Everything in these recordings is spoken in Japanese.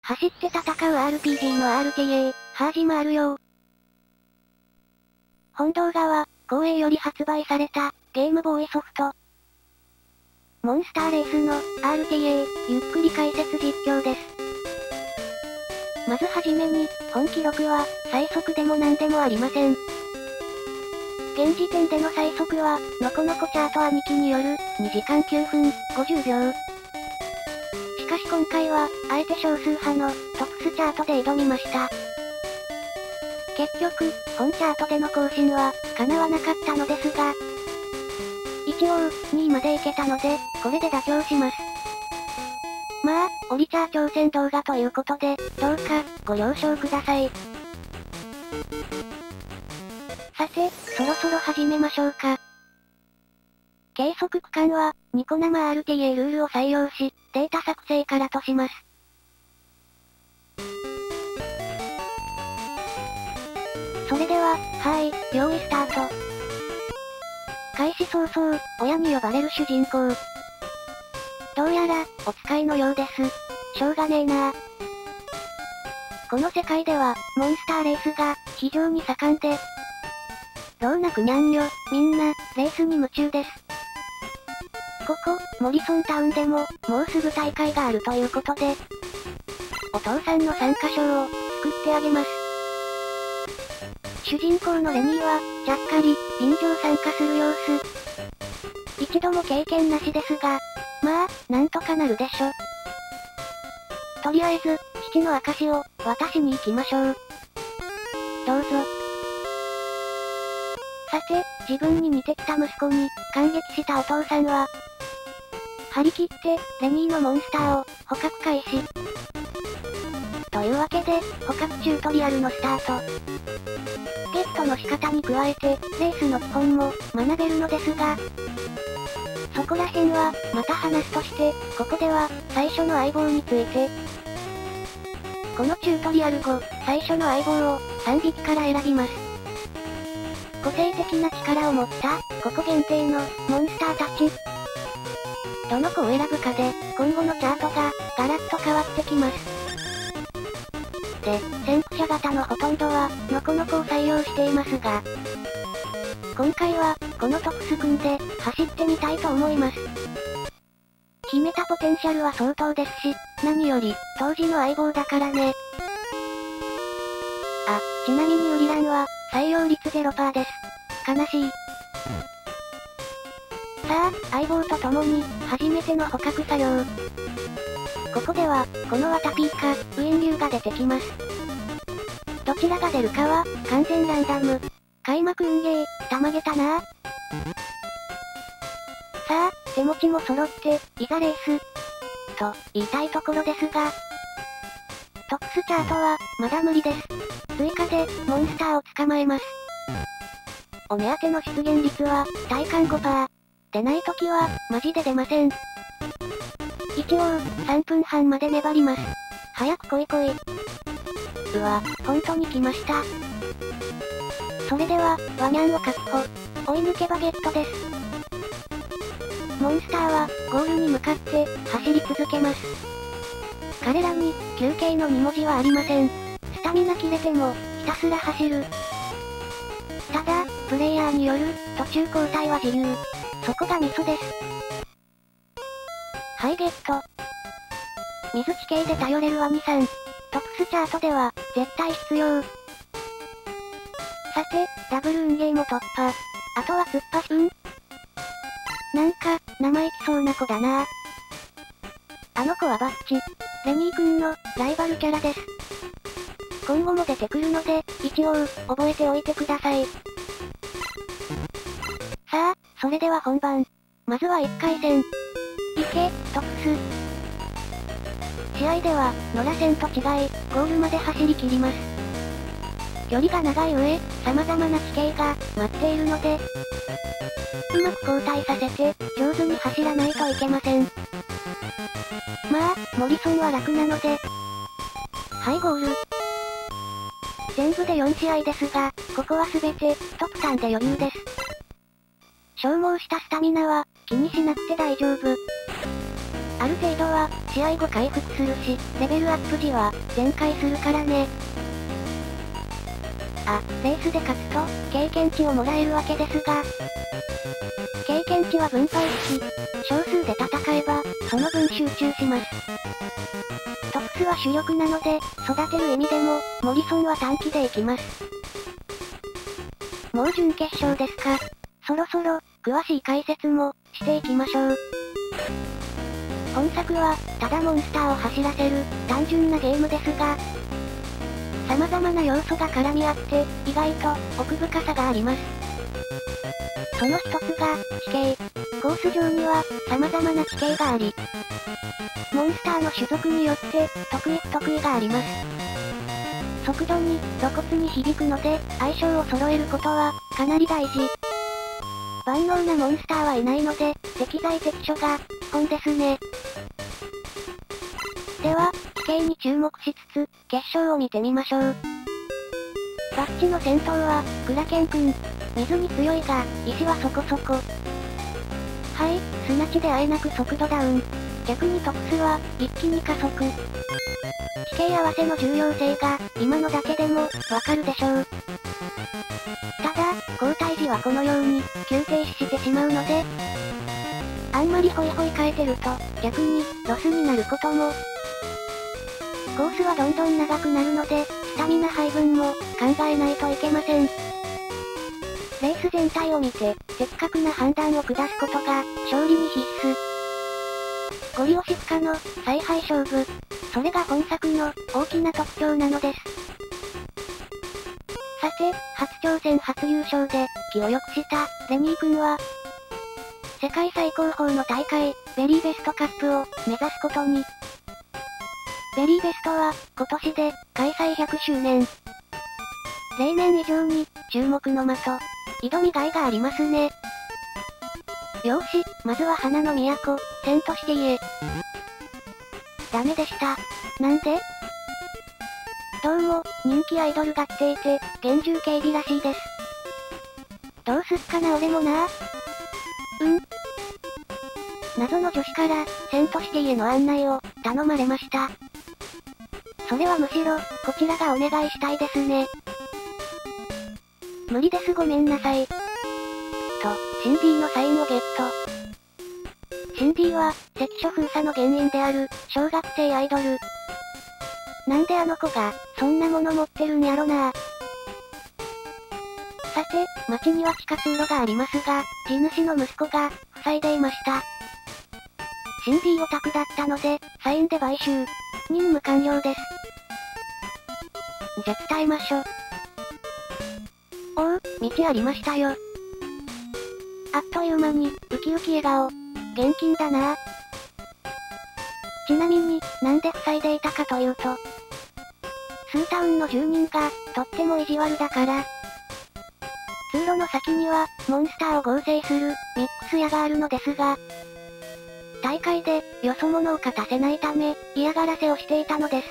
走って戦う RPG の RTA、ハージもあるよ。本動画は、光栄より発売された、ゲームボーイソフト。モンスターレースの、RTA、ゆっくり解説実況です。まずはじめに、本記録は、最速でも何でもありません。現時点での最速は、のこのこチャート兄貴による、2時間9分、50秒。しかし今回は、あえて少数派の、トプスチャートで挑みました。結局、本チャートでの更新は、叶わなかったのですが、一応、2位までいけたので、これで妥協します。まあ、オリチャー挑戦動画ということで、どうか、ご了承ください。さて、そろそろ始めましょうか。計測区間は、ニコ生 RTA ルールを採用し、データ作成からとします。それでは、用意スタート。開始早々、親に呼ばれる主人公。どうやら、お使いのようです。しょうがねえな。この世界では、モンスターレースが、非常に盛んで、老若男女、みんな、レースに夢中です。ここ、モリソンタウンでも、もうすぐ大会があるということで、お父さんの参加賞を、作ってあげます。主人公のレニーは、ちゃっかり、便乗参加する様子。一度も経験なしですが、まあ、なんとかなるでしょ。とりあえず、父の証を、渡しに行きましょう。どうぞ。さて、自分に似てきた息子に、感激したお父さんは、張り切って、レニーのモンスターを、捕獲開始。というわけで、捕獲チュートリアルのスタート。ゲットの仕方に加えて、レースの基本も、学べるのですが、そこら辺は、また話すとして、ここでは、最初の相棒について。このチュートリアル後、最初の相棒を、3匹から選びます。個性的な力を持った、ここ限定の、モンスターたち。どの子を選ぶかで、今後のチャートが、ガラッと変わってきます。で、先駆者型のほとんどは、のこのこを採用していますが、今回は、このトプスくんで、走ってみたいと思います。秘めたポテンシャルは相当ですし、何より、当時の相棒だからね。あ、ちなみにウリランは、採用率 0% です。悲しい。さあ、相棒と共に、初めての捕獲作業。ここでは、このワタピーか、ウィンリュウが出てきます。どちらが出るかは、完全ランダム。開幕運ゲー、たまげたなぁ。さあ、手持ちも揃って、いざレース。と、言いたいところですが、トプスチャートは、まだ無理です。追加で、モンスターを捕まえます。お目当ての出現率は、体感 5%。出ないときは、マジで出ません。一応、3分半まで粘ります。早く来い来い。うわ、本当に来ました。それでは、ワニャンを確保。追い抜けばゲットです。モンスターは、ゴールに向かって、走り続けます。彼らに、休憩の2文字はありません。スタミナ切れても、ひたすら走る。ただ、プレイヤーによる、途中交代は自由。そこがミソです。はいゲット。水地形で頼れるワニさん。トプスチャートでは、絶対必要。さて、ダブル運ゲーも突破。あとは突破しなんか、生意気そうな子だな。あの子はバッチ。レニーくんの、ライバルキャラです。今後も出てくるので、一応、覚えておいてください。さあ、それでは本番。まずは1回戦。いけ、トプス。試合では、野良戦と違い、ゴールまで走り切ります。距離が長い上、様々な地形が、待っているので、うまく交代させて、上手に走らないといけません。まあ、モリソンは楽なので、はいゴール。全部で4試合ですが、ここはすべて、トプタンで余裕です。消耗したスタミナは、気にしなくて大丈夫。 ある程度は、試合後回復するし、レベルアップ時は、全開するからね。レースで勝つと、経験値をもらえるわけですが、経験値は分配式。少数で戦えば、その分集中します。トプスは主力なので、育てる意味でも、モリソンは短期で行きます。もう準決勝ですか。そろそろ、詳しい解説も、していきましょう。本作は、ただモンスターを走らせる、単純なゲームですが、様々な要素が絡み合って、意外と、奥深さがあります。その一つが、地形。コース上には、様々な地形があり、モンスターの種族によって、得意不得意があります。速度に、露骨に響くので、相性を揃えることは、かなり大事。万能なモンスターはいないので、適材適所が、基本ですね。では、地形に注目しつつ、決勝を見てみましょう。バッチの先頭は、クラケン君。水に強いが、石はそこそこ。はい、砂地であえなく速度ダウン。逆にトプスは、一気に加速。地形合わせの重要性が、今のだけでも、わかるでしょう。ただ、交代時はこのように、急停止してしまうので、あんまりホイホイ変えてると、逆に、ロスになることも。コースはどんどん長くなるので、スタミナ配分も、考えないといけません。レース全体を見て、的確な判断を下すことが、勝利に必須。ゴリ押し不可の、采配勝負。それが本作の、大きな特徴なのです。さて、初挑戦初優勝で、気を良くした、レニー君は、世界最高峰の大会、ベリーベストカップを、目指すことに。ベリーベストは、今年で、開催100周年。例年以上に、注目の的。挑みがいがありますね。よーし、まずは花の都、セントシティへ。ダメでした。なんで？どうも、人気アイドルがっていて、厳重警備らしいです。どうすっかな俺もな。謎の女子から、セントシティへの案内を、頼まれました。それはむしろ、こちらがお願いしたいですね。無理ですごめんなさい。と、シンディのサインをゲット。シンディは、関所封鎖の原因である、小学生アイドル。なんであの子が、そんなもの持ってるんやろな。さて、街には地下通路がありますが、地主の息子が、塞いでいました。シンディオタクだったので、サインで買収。任務完了です。じゃ伝えましょ。おう、道ありましたよ。あっという間に、ウキウキ笑顔。現金だな。ちなみに、なんで塞いでいたかというと、スータウンの住人が、とっても意地悪だから。通路の先には、モンスターを合成する、ミックス屋があるのですが、大会で、よそ者を勝たせないため、嫌がらせをしていたのです。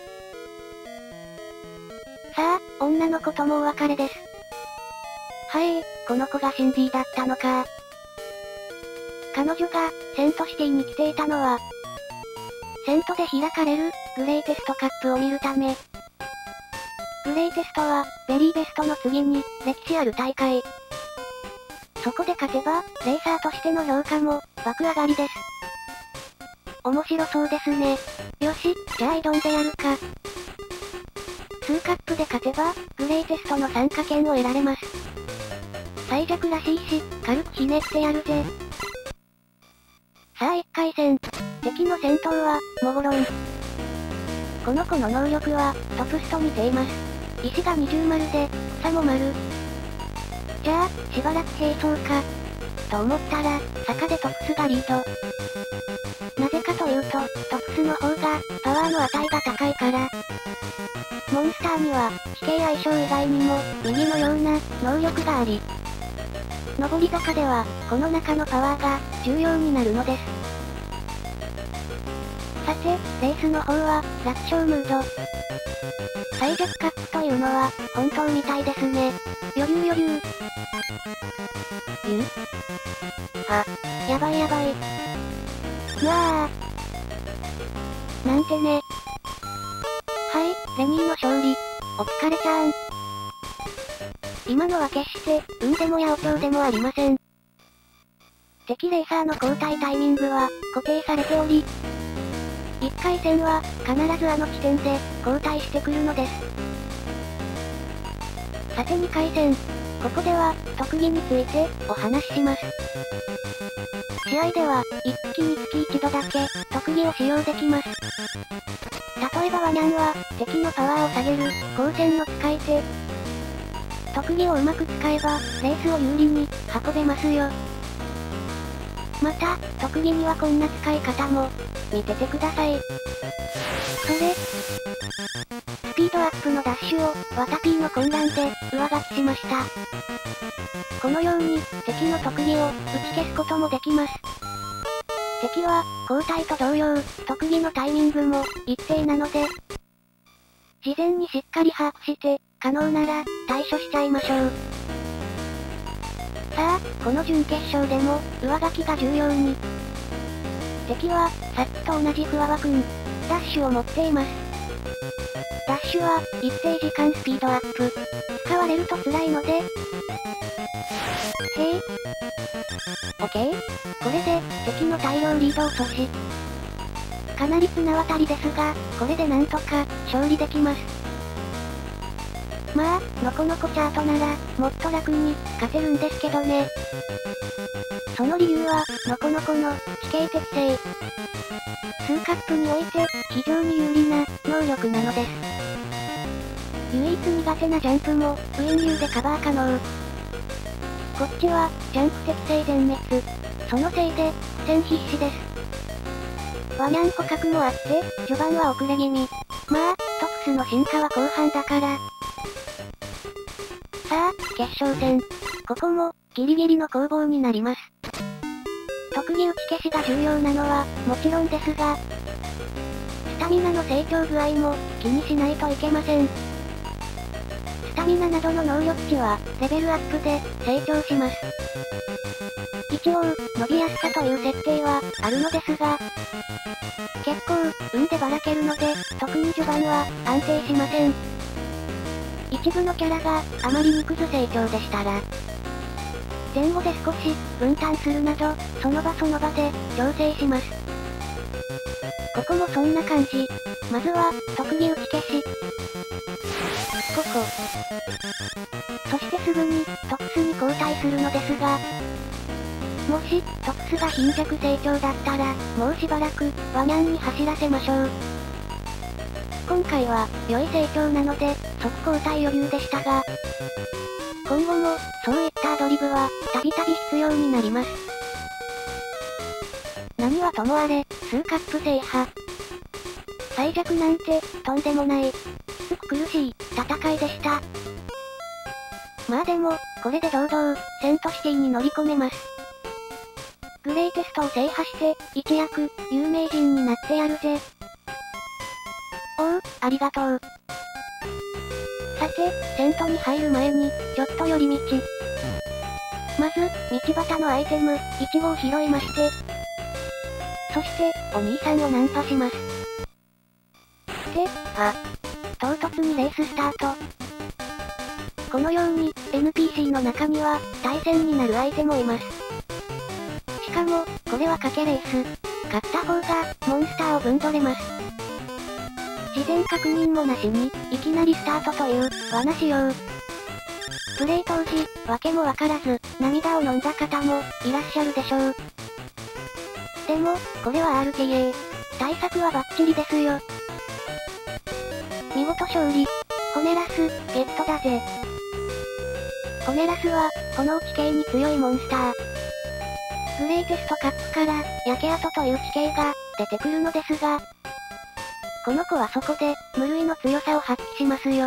さあ、女の子ともお別れです。はい、この子がシンディだったのか。彼女が、セントシティに来ていたのは、セントで開かれる、グレイテストカップを見るため。グレイテストは、ベリーベストの次に、歴史ある大会。そこで勝てば、レーサーとしての評価も、爆上がりです。面白そうですね。よし、じゃあ挑んでやるか。2カップで勝てば、グレイテストの参加権を得られます。最弱らしいし、軽くひねってやるぜ。さあ1回戦。敵の戦闘は、モゴロン。この子の能力は、トプスと似ています。石が二重丸で、草も丸。じゃあ、しばらく並走か。と思ったら、坂でトプスがリード。なぜかというと、トプスの方が、パワーの値が高いから。モンスターには、地形相性以外にも、右のような、能力があり。上り坂では、この中のパワーが、重要になるのです。さて、レースの方は、楽勝ムード。最弱カップというのは、本当みたいですね。余裕余裕。やばいやばい。うわぁ、 なんてね。はい、レニーの勝利。お疲れちゃん。今のは決して、運でも八百長でもありません。敵レーサーの交代タイミングは、固定されており、1回戦は、必ずあの地点で、交代してくるのです。さて2回戦。ここでは、特技について、お話しします。試合では、1匹につき1度だけ、特技を使用できます。例えばワニャンは、敵のパワーを下げる、光線の使い手。特技をうまく使えば、レースを有利に、運べますよ。また、特技にはこんな使い方も、見ててください。それ、スピードアップのダッシュを、ワタピーの混乱で、上書きしました。このように、敵の特技を、打ち消すこともできます。敵は、交代と同様、特技のタイミングも、一定なので、事前にしっかり把握して、可能なら、対処しちゃいましょう。さあ、この準決勝でも、上書きが重要に。敵は、さっきと同じフワワくん、ダッシュを持っています。ダッシュは、一定時間スピードアップ。使われると辛いので、オッケー。これで、敵の大量リードを阻止。かなり綱渡りですが、これでなんとか、勝利できます。まあ、のこのこチャートなら、もっと楽に、勝てるんですけどね。その理由は、のこのこの、地形適性。数カップにおいて、非常に有利な、能力なのです。唯一苦手なジャンプも、ウィン流でカバー可能。こっちは、ジャンプ適性全滅。そのせいで、苦戦必至です。ワニャン捕獲もあって、序盤は遅れ気味。まあ、トプスの進化は後半だから。さあ、決勝戦。ここも、ギリギリの攻防になります。特技打ち消しが重要なのは、もちろんですが、スタミナの成長具合も、気にしないといけません。スタミナなどの能力値は、レベルアップで、成長します。一応、伸びやすさという設定は、あるのですが、結構、運でばらけるので、特に序盤は、安定しません。一部のキャラが、あまりにくず成長でしたら、前後で少し、分担するなど、その場その場で、調整します。ここもそんな感じ。まずは、特技打ち消し。ここ。そしてすぐに、トプスに交代するのですが、もし、トプスが貧弱成長だったら、もうしばらく、ワニャンに走らせましょう。今回は、良い成長なので、即交代余裕でしたが、今後も、そういったアドリブは、たびたび必要になります。何はともあれ、数カップ制覇。最弱なんて、とんでもない、きつく苦しい、戦いでした。まあでも、これで堂々、セントシティに乗り込めます。グレイテストを制覇して、一躍、有名人になってやるぜ。おう、ありがとう。さて、セントに入る前に、ちょっと寄り道。まず、道端のアイテム、イチゴを拾いまして、そして、お兄さんをナンパします。で、唐突にレーススタート。このように、NPC の中には、対戦になる相手もいます。しかも、これは賭けレース。勝った方が、モンスターをぶんどれます。事前確認もなしに、いきなりスタートという、罠仕様。プレイ当時、わけもわからず、涙を飲んだ方も、いらっしゃるでしょう。でも、これは RTA。対策はバッチリですよ。見事勝利。ホネラス、ゲットだぜ。ホネラスは、炎地形に強いモンスター。グレイテストカップから、焼け跡という地形が、出てくるのですが、この子はそこで、無類の強さを発揮しますよ。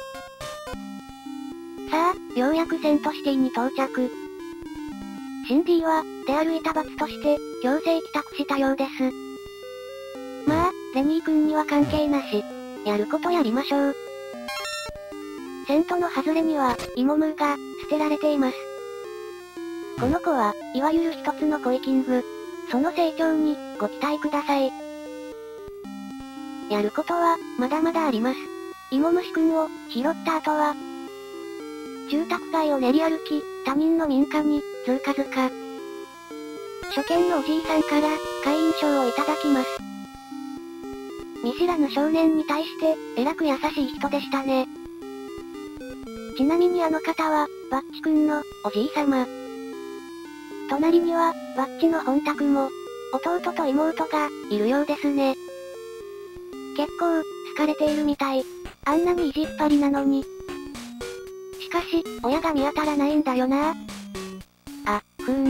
さあ、ようやくセントシティに到着。シンディは、出歩いた罰として、強制帰宅したようです。まあ、レニー君には関係なし。やることやりましょう。セントの外れには、イモムーが、捨てられています。この子は、いわゆる一つのコイキング。その成長に、ご期待ください。 やることは、まだまだあります。芋虫くんを、拾った後は、住宅街を練り歩き、他人の民家に、ずかずか。初見のおじいさんから、会員証をいただきます。見知らぬ少年に対して、えらく優しい人でしたね。ちなみにあの方は、バッチくんの、おじいさま。隣には、バッチの本宅も、弟と妹が、いるようですね。結構、好かれているみたい。あんなに意地っ張りなのに。しかし、親が見当たらないんだよな。あ、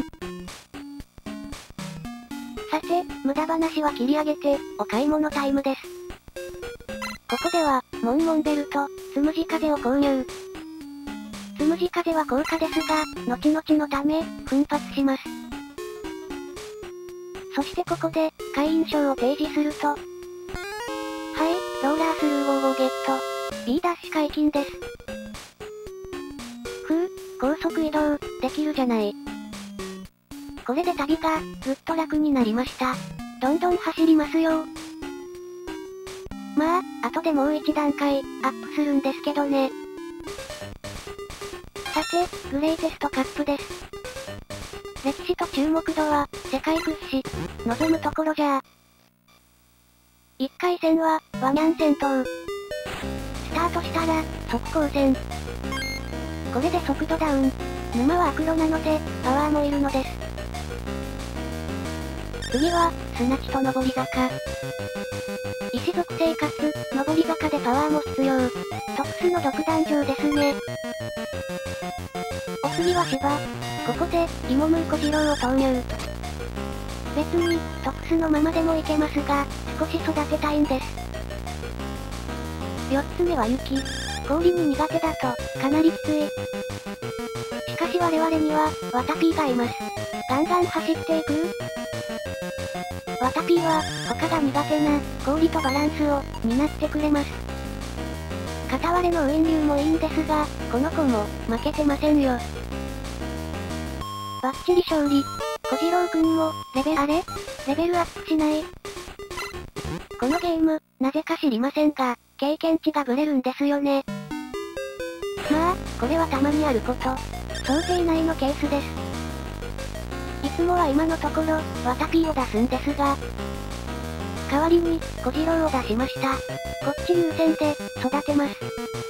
さて、無駄話は切り上げて、お買い物タイムです。ここでは、モンモンベルと、つむじ風を購入。つむじ風は高価ですが、後々のため、奮発します。そしてここで、会員証を提示すると、はい、ローラースルー号をゲット。B ダッシュ解禁です。高速移動、できるじゃない。これで旅が、ぐっと楽になりました。どんどん走りますよ。まあ、後でもう一段階、アップするんですけどね。さて、グレイテストカップです。歴史と注目度は、世界屈指。望むところじゃ。1回戦は、ワニャン戦闘。スタートしたら、速攻戦。これで速度ダウン。沼はアクロなので、パワーもいるのです。次は、砂地と登り坂。石属性かつ、登り坂でパワーも必要。トクスの独壇場ですね。お次は芝。ここで、芋ムーコ次郎を投入。別に、トクスのままでもいけますが、少し育てたいんです。4つ目は雪。氷に苦手だと、かなりきつい。しかし我々には、ワタピーがいます。ガンガン走っていく？ワタピーは、他が苦手な、氷とバランスを、担ってくれます。片割れのウイン流もいいんですが、この子も、負けてませんよ。バッチリ勝利。小次郎くんも、レベルアップしない？このゲーム、なぜか知りませんが、経験値がブレるんですよね。まあ、これはたまにあること。想定内のケースです。いつもは今のところ、ワタピーを出すんですが、代わりに、小次郎を出しました。こっち優先で、育てます。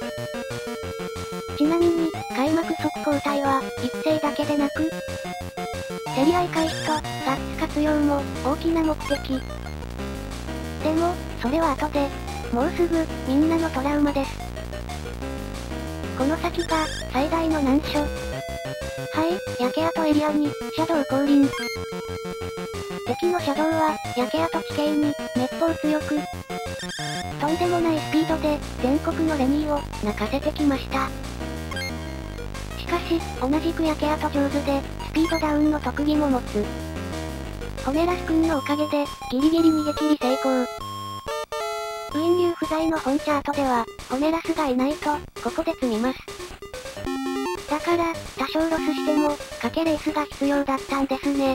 ちなみに、開幕速攻隊は、育成だけでなく、競り合い回避と、ガッツ活用も、大きな目的。でも、それは後で、もうすぐ、みんなのトラウマです。この先が、最大の難所。はい、焼け跡エリアに、シャドウ降臨。敵のシャドウは、焼け跡地形に、めっぽう強く、とんでもないスピードで、全国のレニーを、泣かせてきました。しかし、同じく焼け跡上手で、スピードダウンの特技も持つ。ホメラス君のおかげで、ギリギリ逃げ切り成功。ウィン流不在の本チャートでは、ホメラスがいないと、ここで積みます。だから、多少ロスしても、賭けレースが必要だったんですね。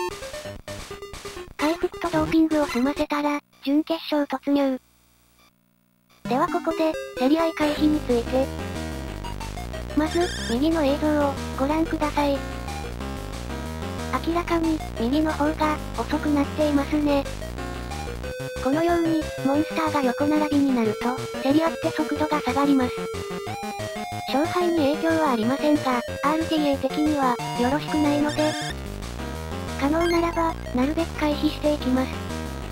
回復とドーピングを済ませたら、準決勝突入。ではここで、競り合い回避について。まず、右の映像を、ご覧ください。明らかに、右の方が、遅くなっていますね。このように、モンスターが横並びになると、競り合って速度が下がります。勝敗に影響はありませんが、RTA 的には、よろしくないので、可能ならば、なるべく回避していきます。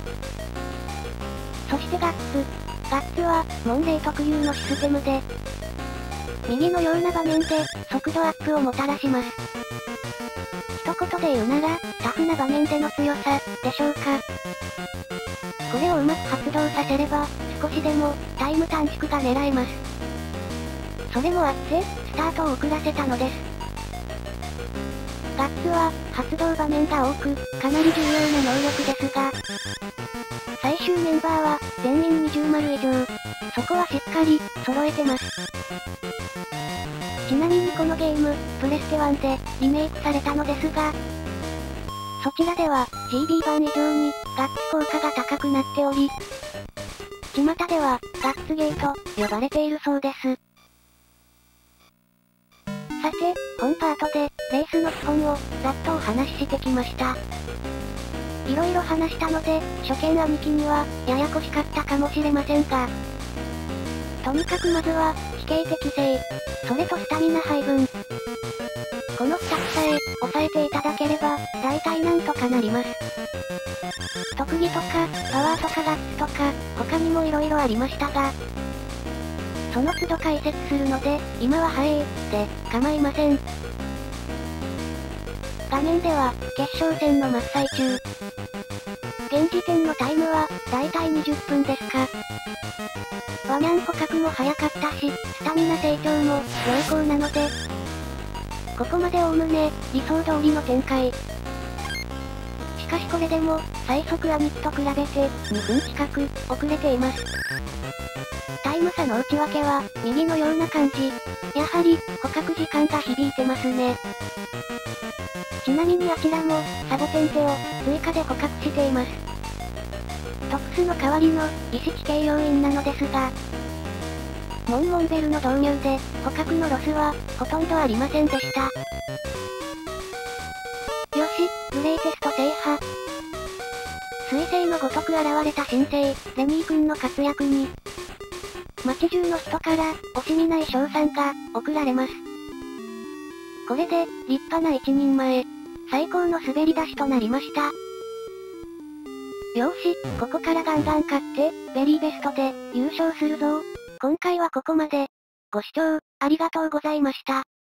そしてガッツ。ガッツは、モンレイ特有のシステムで、右のような場面で、速度アップをもたらします。一言で言うなら、タフな場面での強さ、でしょうか。これをうまく発動させれば、少しでも、タイム短縮が狙えます。それもあって、スタートを遅らせたのです。ガッツは、発動場面が多く、かなり重要な能力ですが、最終メンバーは、全員20丸以上。そこはしっかり、揃えてます。ちなみにこのゲーム、プレステ1で、リメイクされたのですが、そちらでは、GB 版以上に、ガッツ効果が高くなっており、 巷では、ガッツゲーと呼ばれているそうです。さて、本パートで、レースの基本を、ざっとお話ししてきました。色々話したので、初見兄貴には、ややこしかったかもしれませんが。とにかくまずは、地形適正、それとスタミナ配分。この2つさえ、押さえていただければ、大体なんとかなります。特技とか、パワーとかガッツとか、他にも色々ありましたが、その都度解説するので、今はで構いません。画面では、決勝戦の真っ最中。現時点のタイムは、だいたい20分ですか。ワニャン捕獲も早かったし、スタミナ成長も、良好なので、ここまでおおむね、理想通りの展開。しかしこれでも、最速兄貴と比べて、2分近く、遅れています。タイム差の内訳は、右のような感じ。やはり、捕獲時間が響いてますね。ちなみにあちらも、サボテンテを、追加で捕獲しています。トクスの代わりの、意識系要員なのですが、モンモンベルの導入で、捕獲のロスは、ほとんどありませんでした。よし、グレイテスト制覇。彗星のごとく現れた新星、レミー君の活躍に、街中の人から、惜しみない賞賛が、贈られます。これで、立派な一人前。最高の滑り出しとなりました。よーし、ここからガンガン勝って、ベリーベストで、優勝するぞ。今回はここまで。ご視聴、ありがとうございました。